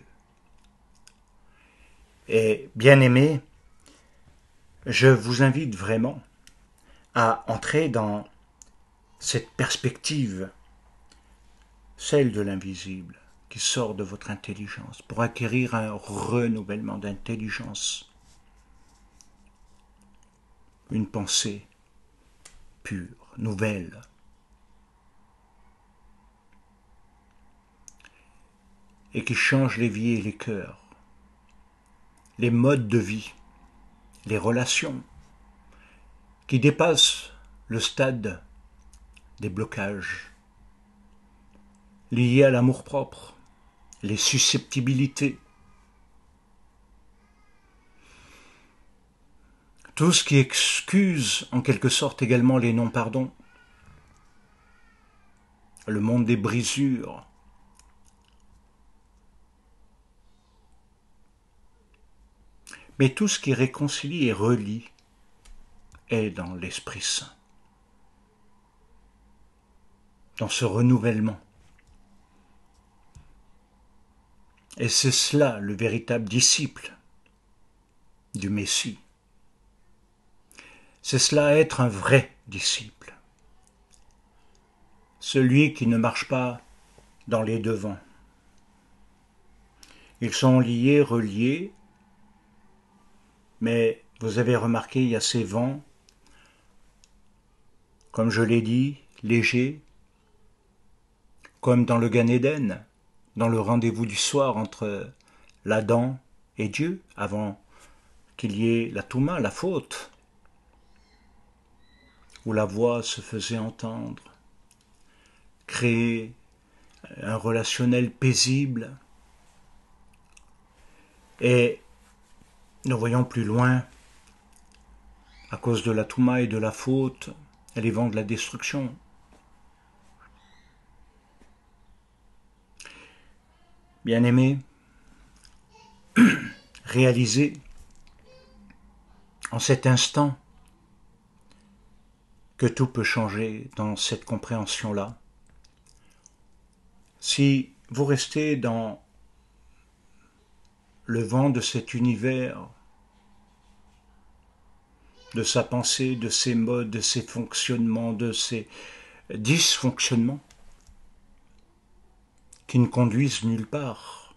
Et bien aimé, je vous invite vraiment à entrer dans cette perspective, celle de l'invisible, qui sort de votre intelligence, pour acquérir un renouvellement d'intelligence, une pensée pure, nouvelle. Et qui change les vies et les cœurs, les modes de vie, les relations, qui dépassent le stade des blocages liés à l'amour-propre, les susceptibilités, tout ce qui excuse en quelque sorte également les non-pardons, le monde des brisures, mais tout ce qui réconcilie et relie est dans l'Esprit Saint, dans ce renouvellement. Et c'est cela le véritable disciple du Messie. C'est cela être un vrai disciple. Celui qui ne marche pas dans les devants. Ils sont liés, reliés, mais vous avez remarqué, il y a ces vents, comme je l'ai dit, légers, comme dans le Gan Eden, dans le rendez-vous du soir entre l'Adam et Dieu, avant qu'il y ait la Touma, la faute, où la voix se faisait entendre, créer un relationnel paisible. Et nous voyons plus loin, à cause de la Touma et de la faute, et les vents de la destruction. Bien-aimés, réalisez en cet instant que tout peut changer dans cette compréhension-là. Si vous restez dans le vent de cet univers, de sa pensée, de ses modes, de ses fonctionnements, de ses dysfonctionnements, qui ne conduisent nulle part,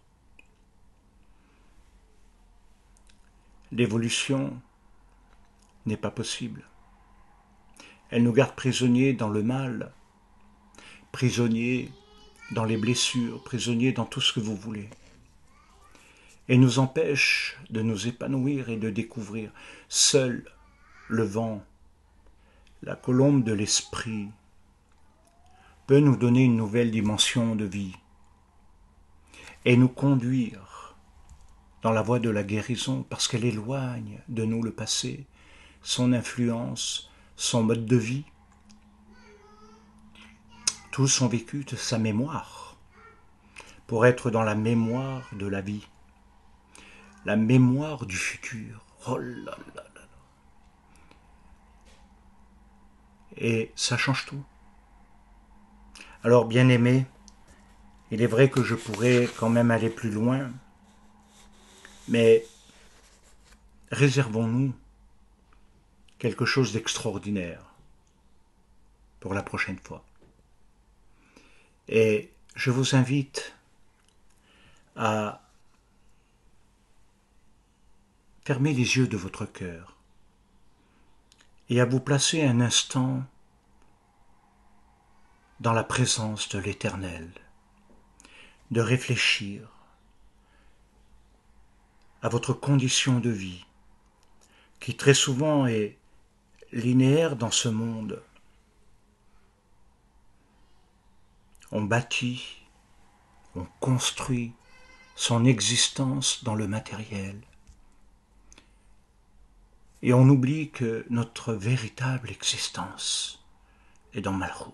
l'évolution n'est pas possible. Elle nous garde prisonniers dans le mal, prisonniers dans les blessures, prisonniers dans tout ce que vous voulez, et nous empêche de nous épanouir et de découvrir. Seul le vent, la colombe de l'esprit, peut nous donner une nouvelle dimension de vie et nous conduire dans la voie de la guérison, parce qu'elle éloigne de nous le passé, son influence, son mode de vie, tout son vécu, de sa mémoire, pour être dans la mémoire de la vie, la mémoire du futur. Oh là là là là. Et ça change tout. Alors, bien-aimés, il est vrai que je pourrais quand même aller plus loin, Mais réservons-nous quelque chose d'extraordinaire pour la prochaine fois. Et je vous invite à fermer les yeux de votre cœur et à vous placer un instant dans la présence de l'Éternel, de réfléchir à votre condition de vie, qui très souvent est linéaire dans ce monde. On bâtit, on construit son existence dans le matériel. Et on oublie que notre véritable existence est dans Malchut.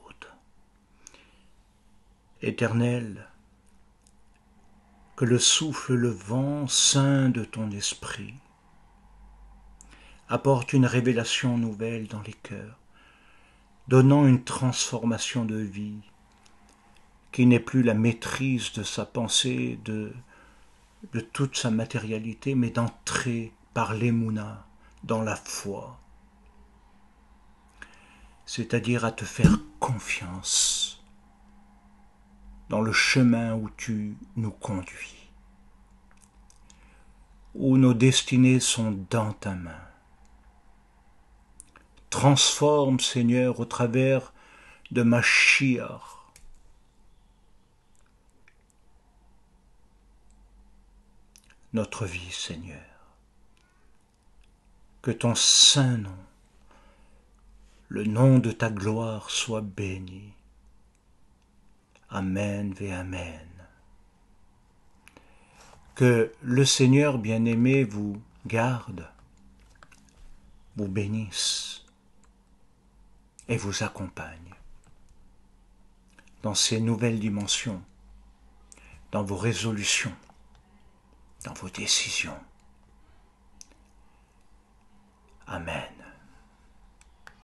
Éternel, que le souffle, le vent saint de ton esprit apporte une révélation nouvelle dans les cœurs, donnant une transformation de vie qui n'est plus la maîtrise de sa pensée, de, de toute sa matérialité, mais d'entrer par l'émouna dans la foi, c'est-à-dire à te faire confiance dans le chemin où tu nous conduis, où nos destinées sont dans ta main. Transforme, Seigneur, au travers de Mashiach, notre vie, Seigneur. Que ton saint nom, le nom de ta gloire, soit béni. Amen ve Amen. Que le Seigneur bien-aimé vous garde, vous bénisse et vous accompagne dans ces nouvelles dimensions, dans vos résolutions, dans vos décisions. Amen.